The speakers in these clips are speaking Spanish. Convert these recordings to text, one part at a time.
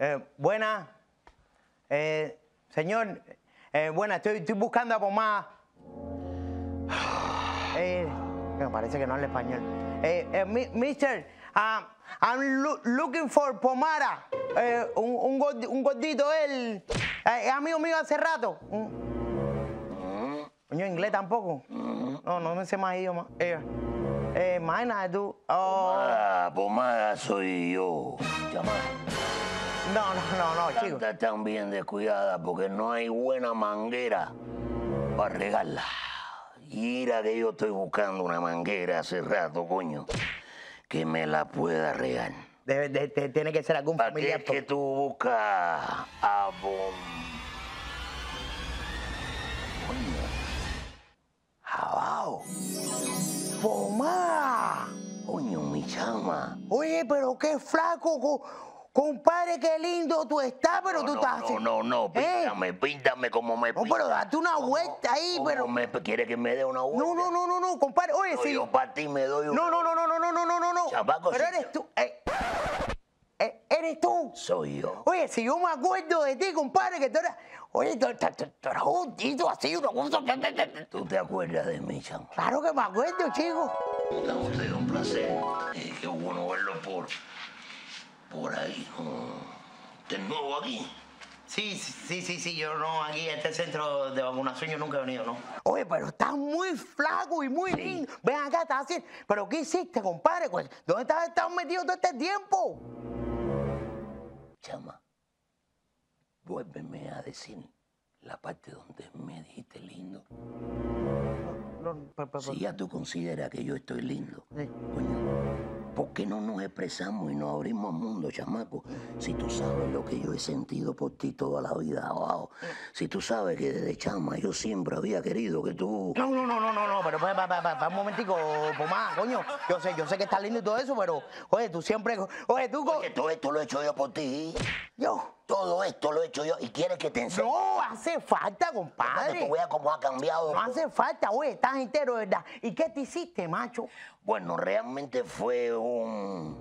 Buena. Señor, buena, estoy buscando a pomada. Me parece que no habla español. Mister, I'm looking for pomada. Un gordito, él. Es amigo mío hace rato. Coño, inglés tampoco. No me sé más idioma. Imagínate tú. Pomada soy yo, chamaco. No, chico. Estás tan bien descuidada porque no hay buena manguera para regarla. Y mira que yo estoy buscando una manguera hace rato, coño, que me la pueda regar. Tiene que ser algún ¿Para familiar. qué es que tú buscas a coño? Abajo. ¡Pomada! Coño, mi chama. Oye, pero qué flaco, compadre, qué lindo tú estás, pero tú estás así. No, píntame como me pinta. No, pero date una vuelta ahí, pero... ¿Quieres que me dé una vuelta? No, compadre, oye, sí. Yo para ti me doy una... No. Chapaco, pero sí. eres tú, eres tú. Soy yo. Oye, si yo me acuerdo de ti, compadre, que tú eras... Oye, tú eras juntito así, una cosa... ¿Tú te acuerdas de mí, chamo? Claro que me acuerdo, chico. Usted un placer. Qué bueno verlo por ahí. ¿Usted es nuevo aquí? Sí, yo no, aquí a este centro de vacunación yo nunca he venido, ¿no? Oye, pero estás muy flaco y muy lindo. Ven acá, estás haciendo... ¿Pero qué hiciste, compadre? ¿Dónde estás metido todo este tiempo? Chama, vuélveme a decir la parte donde me dijiste lindo. Si ya tú consideras que yo estoy lindo, sí. Coño, ¿por qué no nos expresamos y nos abrimos al mundo, chamaco? Si tú sabes lo que yo he sentido por ti toda la vida abajo. Si tú sabes que desde chama yo siempre había querido que tú... No, pero para un momentico, pomada, coño. Yo sé que estás lindo y todo eso, pero, oye, tú siempre... Oye, todo esto lo he hecho yo por ti. ¿Yo? Todo esto lo he hecho yo y quieres que te enseñe. No hace falta, compadre. Para que tú veas cómo ha cambiado. No hace falta, oye, estás entero, ¿verdad? ¿Y qué te hiciste, macho? Bueno, realmente fue un...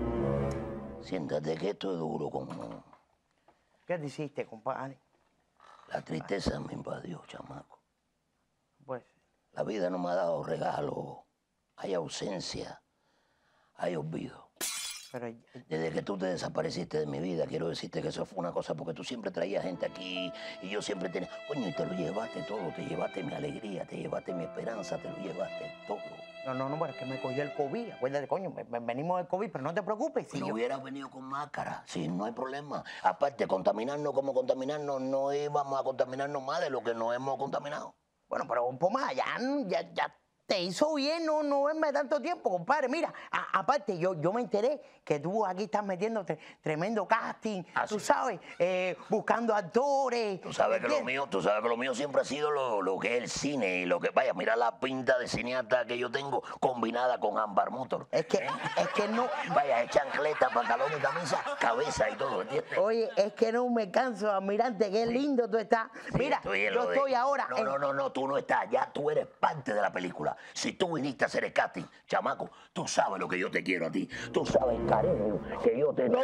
Siéntate que esto es duro como... ¿Qué te hiciste, compadre? La tristeza me invadió, chamaco. Pues... La vida no me ha dado regalo. Hay ausencia. Hay olvido. Pero... Desde que tú te desapareciste de mi vida, quiero decirte que eso fue una cosa porque tú siempre traías gente aquí y yo siempre tenía... Coño, y te lo llevaste todo, te llevaste mi alegría, te llevaste mi esperanza, te lo llevaste todo. No, pero es que me cogió el COVID. Acuérdate, coño, venimos del COVID, pero no te preocupes. Si no hubieras venido con máscara, sí, no hay problema. Aparte, contaminarnos como contaminarnos, no íbamos a contaminarnos más de lo que nos hemos contaminado. Bueno, pero un poco más, ya te hizo bien no verme tanto tiempo, compadre. Mira, aparte, yo me enteré que tú aquí estás metiéndote tremendo casting, tú sabes, buscando actores. Tú sabes que lo mío siempre ha sido lo que es el cine y lo que... Vaya, mira la pinta de cineasta que yo tengo combinada con Ámbar Motor. Es que no... Vaya, es chancleta, pantalón y camisa, cabeza y todo, ¿entiendes? Oye, es que no me canso, admirante, qué lindo tú estás. Sí, mira, yo estoy ahora... No, tú no estás, ya tú eres parte de la película. Si tú viniste a hacer el casting, chamaco, tú sabes lo que yo te quiero a ti. Tú sabes el cariño que yo te...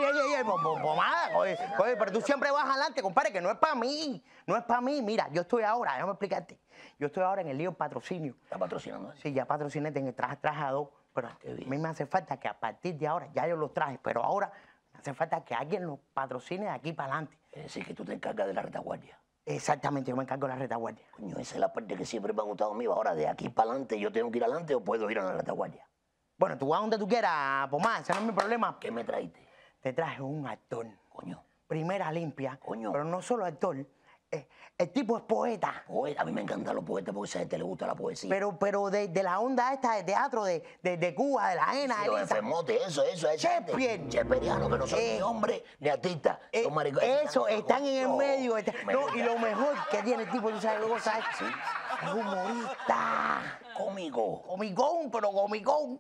Pomada, oye, pero tú siempre vas adelante, compadre, que no es para mí. No es para mí. Mira, yo estoy ahora, déjame explicarte. Yo estoy ahora en el lío del patrocinio. ¿Estás patrocinando? Sí, ya patrociné, traje a dos, pero a mí me hace falta que a partir de ahora, ya yo los traje, pero ahora me hace falta que alguien los patrocine de aquí para adelante. Es decir, que tú te encargas de la retaguardia. Exactamente, yo me encargo de la retaguardia. Coño, esa es la parte que siempre me ha gustado a mí. Ahora, de aquí para adelante, ¿yo tengo que ir adelante o puedo ir a la retaguardia? Bueno, tú vas donde tú quieras, Pomada, ese no es mi problema. ¿Qué me traíste? Te traje un actor. Coño. Primera limpia. Coño. Pero no solo actor, el tipo es poeta. Poeta, a mí me encantan los poetas porque a esa gente le gusta la poesía. Pero de la onda esta de teatro de Cuba, de la ENA. Sí, los enfermotes, eso. Shakespeare. Shakespeariano, que no son ni hombre ni artista. Son maricones. Eso, están en el medio. No, y lo mejor que tiene el tipo, ¿tú sabes qué cosa es? Sí. Es humorista. Cómico. Comicón, pero comicón.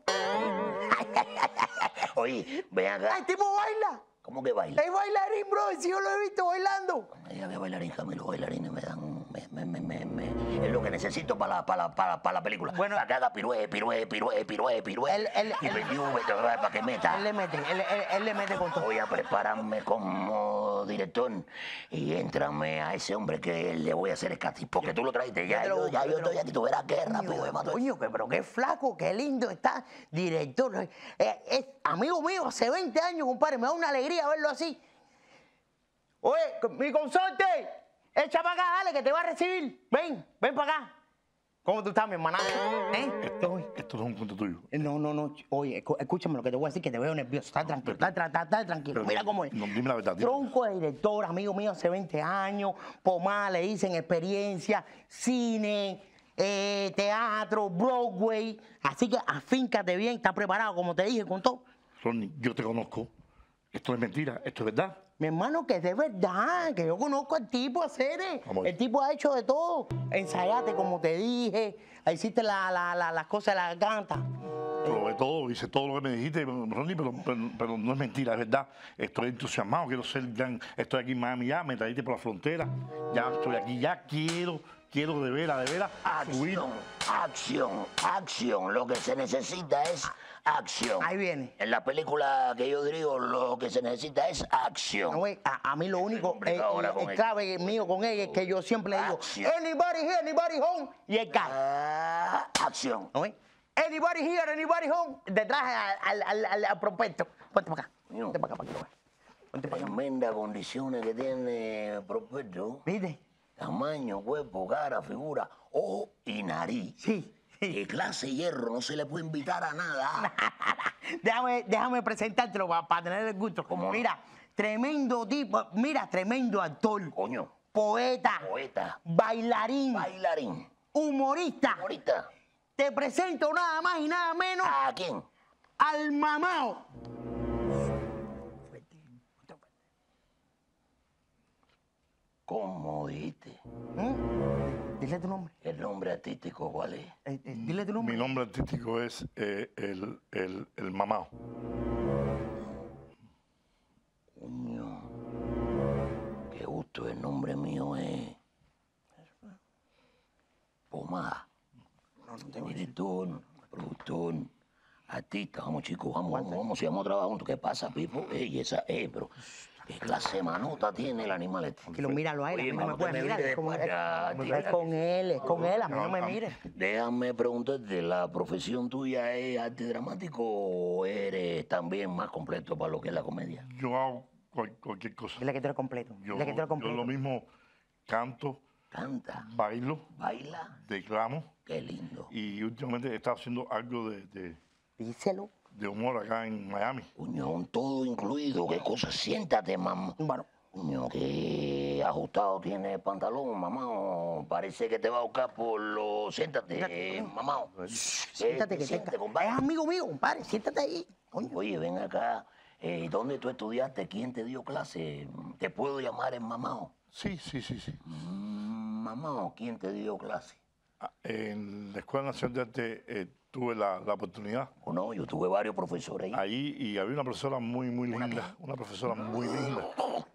Oye, ven acá. El tipo baila. ¿Cómo que baila? Es bailarín, bro, si yo lo he visto bailando. Me diga que bailarín, a mí los bailarines me dan... Es lo que necesito para la película. Bueno. Para que haga pirue. Él- Y para que meta. Él le mete con todo. Voy a prepararme como director y éntrame a ese hombre que le voy a hacer el casting porque tú lo trajiste. Ya yo estoy aquí, tú verás qué rápido me mato. Coño, pero qué flaco, qué lindo está, director. Es amigo mío hace 20 años, compadre. Me da una alegría verlo así. Oye, mi consorte, echa para acá, dale, que te va a recibir. Ven para acá. ¿Cómo tú estás, mi hermana? Esto no es un cuento tuyo. No. Oye, escúchame lo que te voy a decir, que te veo nervioso. Está tranquilo, está tranquilo. Mira cómo es. No, dime la verdad. Dime. Tronco de director, amigo mío hace 20 años. Pomada, le dicen experiencia, cine, teatro, Broadway. Así que afíncate bien, está preparado, como te dije, con todo. Ronnie, yo te conozco. Esto no es mentira, esto es verdad. Mi hermano, que es de verdad, que yo conozco al tipo, hacer. Vamos. El tipo ha hecho de todo. Ensayate, como te dije. Hiciste las cosas de la garganta. Probé todo, hice todo lo que me dijiste, Ronnie, pero no es mentira, es verdad. Estoy entusiasmado, quiero ser gran. Estoy aquí en Miami ya, me trajiste por la frontera. Ya estoy aquí, ya quiero de veras subir. Acción. Lo que se necesita es acción. Ahí viene. En la película que yo dirijo, lo que se necesita es acción. No, güey, a mí lo único, complicado ahora con el él. clave mío con ella es que yo siempre le digo, Acción. anybody here, anybody home, y él cae. Acción. ¿No ves? Anybody here, anybody home, detrás al prospecto. Ponte para acá. Coño. Ponte para acá, para que lo veas. Ponte para acá. Tremendas condiciones que tiene Prospecto. ¿Viste? Tamaño, cuerpo, cara, figura, ojo y nariz. Sí. De clase hierro, no se le puede invitar a nada. Déjame presentártelo para tener el gusto. ¿Cómo no? Mira, tremendo tipo, mira, tremendo actor, Coño, poeta, bailarín, humorista. Ahorita, Te presento nada más y nada menos ¿a quién? al mamao. ¿Cómo dijiste? Dile tu nombre. ¿El nombre artístico cuál es? Dile tu nombre. Mi nombre artístico es el Mamao. Coño, qué gusto, el nombre mío es Pomada. Director, productor, artista. Vamos, chicos, vamos, si vamos a trabajar juntos. ¿Qué pasa, Pipo? Pero qué clase de manota tiene el animal este. Que lo míralo a él, Oye, a mí no me mano, puedes te mirar. mire Es con después, ya, él, tío. es con él, a mí no me mires. Déjame preguntarte, ¿la profesión tuya es arte dramático o eres también más completo para lo que es la comedia? Yo hago cualquier cosa. Dile que tú eres completo. Yo Dile que tú eres completo. lo mismo canto, Canta, bailo, baila, declamo qué lindo. y últimamente he estado haciendo algo de Díselo. humor acá en Miami. Cuñón, todo incluido, qué cosa, siéntate, mamá. Bueno, Coño, qué ajustado tiene el pantalón, mamá. Parece que te va a buscar por lo... Siéntate, mamá. siéntate que siéntate, te... compadre. Es amigo mío, compadre. Siéntate ahí. Coño. Oye, ven acá. ¿Dónde tú estudiaste? ¿Quién te dio clase? ¿Te puedo llamar en mamá? Sí. Mamá, ¿quién te dio clase? En la Escuela Nacional de Arte tuve la oportunidad O no, yo tuve varios profesores ahí. ahí y había una profesora muy linda, una profesora muy linda.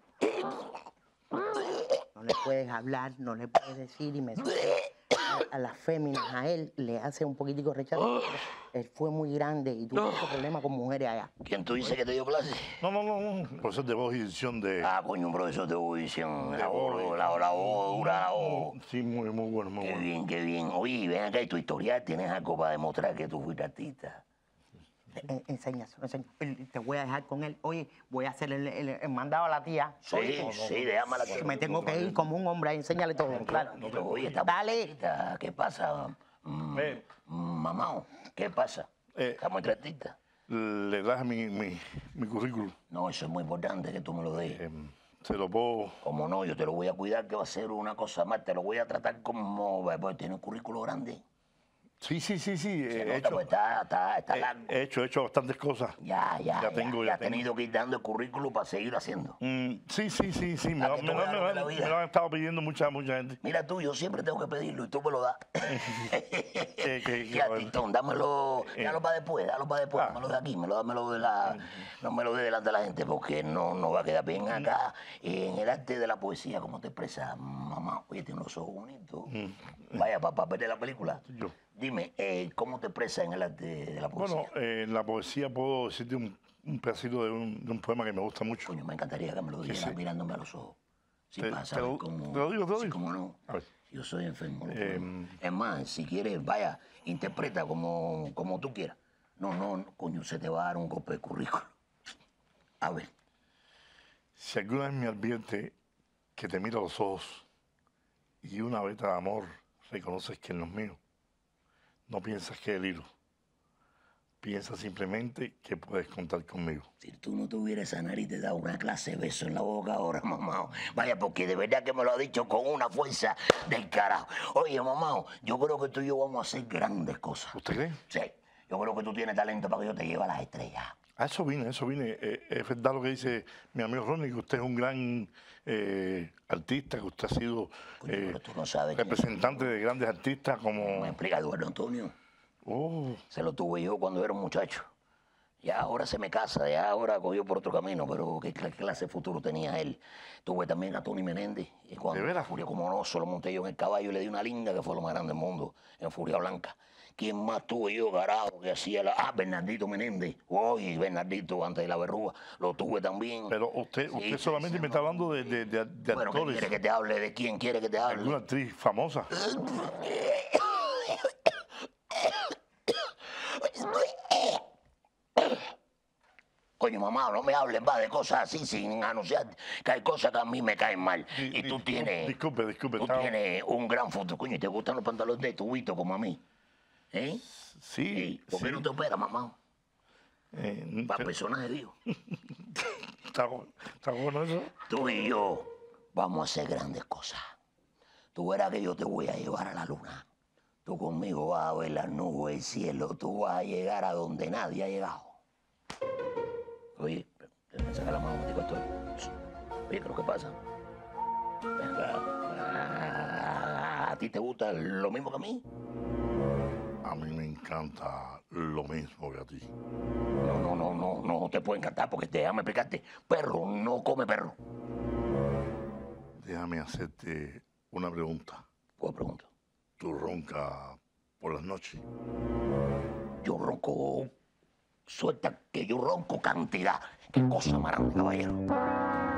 No le puedes hablar, no le puedes decir y me a las féminas, a él le hace un poquitico rechazo. Él fue muy grande y tuvo mucho problema con mujeres allá. ¿Quién tú dices que te dio clase? No. Profesor de voz y edición de... Coño, un profesor de audición. La voz. voz dura, la voz. Sí, muy bueno. Qué bien. Oye, ven acá, y tu historial, ¿tienes algo para demostrar que tú fuiste artista? Enseña. Te voy a dejar con él. Oye, voy a hacer el mandado a la tía. Sí, déjame la Me tengo que ir como un hombre ahí, enséñale todo. Claro. Oye, está Dale. bonita. ¿Qué pasa? Mamá, ¿qué pasa? Estamos entre artistas. Le traje mi currículum. No, eso es muy importante que tú me lo dejes. Se lo puedo... Como no, yo te lo voy a cuidar, que va a ser una cosa más. Te lo voy a tratar como... Pues, tiene un currículo grande. Sí, Se he nota, hecho, pues, está largo. he hecho bastantes cosas. Ya Ya tengo. has tenido que ir dando el currículum para seguir haciendo. Sí. Me Ah, lo, que me tú lo- veas me lo lo- de la vida. me lo han estado pidiendo mucha gente. Mira tú, yo siempre tengo que pedirlo y tú me lo das. Que- Ya, Titón, dámelo para después, dámelo para después, Ah. dámelo de aquí, dámelo de la, no me lo de delante de la gente, porque no va a quedar bien acá en el arte de la poesía, como te expresas, mamá. Oye, tiene unos ojos bonitos. Vaya, papá, ver la película. Yo. Dime, ¿cómo te expresas en el arte de la poesía? Bueno, en la poesía puedo decirte un pedacito de un poema que me gusta mucho. Coño, me encantaría que me lo dijeras sí. mirándome a los ojos. Sí, Te- para te saber lo- cómo. te lo digo, te lo sí, digo. cómo no. A ver. Yo soy enfermo. No puedo. Es más, si quieres, vaya, interpreta como tú quieras. No, coño, se te va a dar un golpe de currículum. A ver, Si alguna vez me advierte que te miro a los ojos y una veta de amor reconoces que en los míos, no piensas que deliro. Piensa simplemente que puedes contar conmigo. si tú no tuvieras esa nariz, te da una clase de beso en la boca ahora, mamá. Vaya, porque de verdad que me lo ha dicho con una fuerza del carajo. Oye, mamá, yo creo que tú y yo vamos a hacer grandes cosas. ¿Usted cree? Sí, yo creo que tú tienes talento para que yo te lleve a las estrellas. A eso vine. Es verdad lo que dice mi amigo Ronnie, que usted es un gran artista, que usted ha sido Coño, pero tú no sabes que- representante de grandes artistas Me como... explica Eduardo Antonio. Oh, Se lo tuve yo cuando era un muchacho. Ya ahora se me casa, ya ahora cogió por otro camino, pero qué clase de futuro tenía él. Tuve también a Tony Menéndez. Y cuando ¿De veras? Furia como no, solo monté yo en el caballo y le di una linda que fue lo más grande del mundo, en Furia Blanca. ¿Quién más tuve yo, carajo, que hacía la... Ah, Bernardito Menéndez. Oye, Bernardito, antes de la verruga. Lo tuve también. pero usted Sí, solamente sí, me está hablando de Bueno, ¿qué actores. quiere que te hable? ¿De quién quiere que te hable? ¿Alguna actriz famosa? Coño, mamá, no me hables más de cosas así sin anunciar que hay cosas que a mí me caen mal. Y tú tienes... Disculpe. Tú estaba- tienes un gran futuro, coño, y te gustan los pantalones de tubito como a mí. ¿Eh? Sí, ¿Por qué sí. no te operas, mamá? Para pero- personaje de Dios. está bueno eso. Tú y yo vamos a hacer grandes cosas. Tú verás que yo te voy a llevar a la luna. Tú conmigo vas a ver las nubes, el cielo. Tú vas a llegar a donde nadie ha llegado. Oye, me saca la mano, me digo esto. Oye, ¿qué es lo que pasa? Venga, ¿a ti te gusta lo mismo que a mí? A mí me encanta lo mismo que a ti. No te puede encantar porque déjame explicarte. Perro no come perro. Déjame hacerte una pregunta. ¿Cuál pregunta? ¿Tú roncas por las noches? Yo ronco, suelta que yo ronco cantidad. Qué cosa más grande, caballero.